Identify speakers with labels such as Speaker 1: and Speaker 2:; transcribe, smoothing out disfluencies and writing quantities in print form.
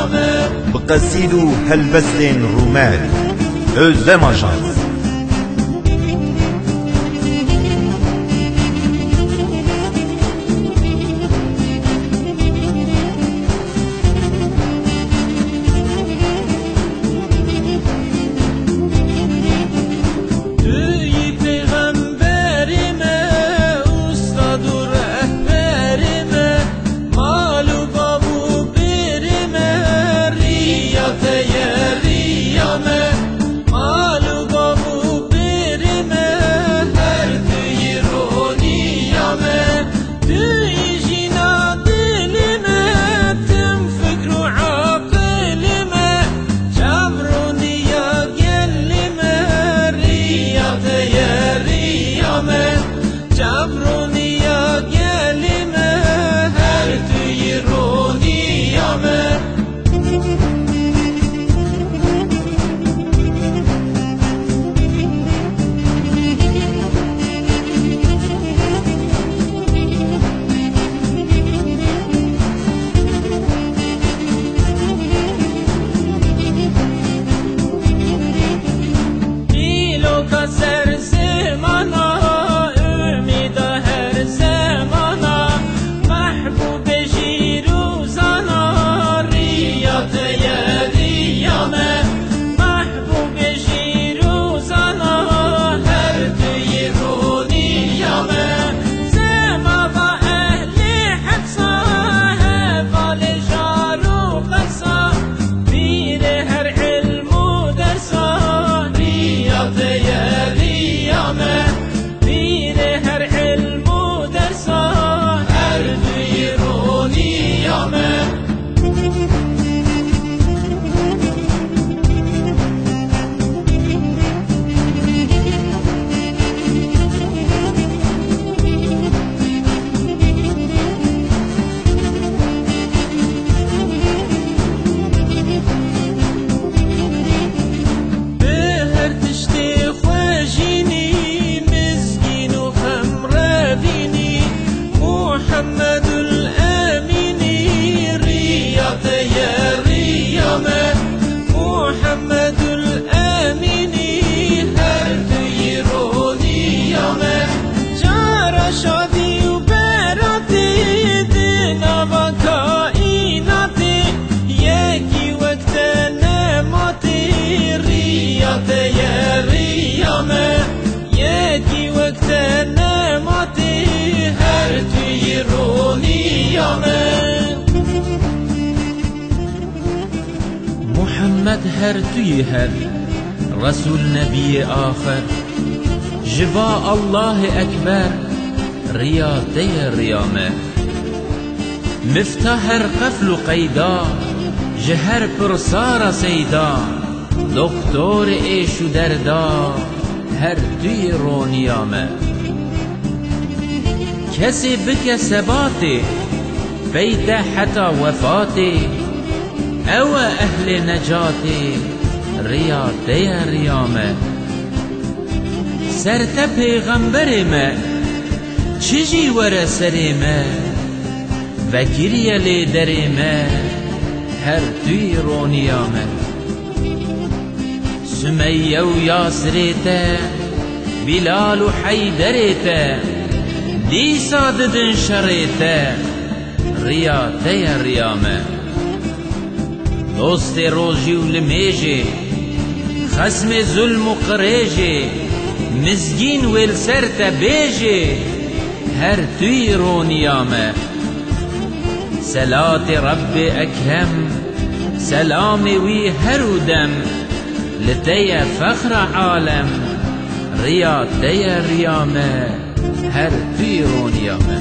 Speaker 1: riyame
Speaker 2: بقصيد هالبزل رومال özlem ajans.
Speaker 1: محمد هر توی هر رسول نبی آخر جبا الله اکبر ریاده ریامه مفتاح هر قفل و قیدا جهر پرسار سیدا دکتور ایش و دردا هر توی رونیامه کسی بک ثباتی بیت حتی وفاتی او اهل نجاتی ریاده ریامه سرت پیغمبر ما چجی ور سر ما وکیری لیدر ما هر توی رونیامه سمیه و یاسریتا بلال و حیدریتا دی ساددن شریتا ریاده ریامه دوست روزی و لمیجی خسم ظلم و قریجی مزگین ویل سرت بیجی هر توی رونیامه صلاة رب اکرم سلام وی هر دم لتی فخر عالم ریاده ریامه هر توی رونیامه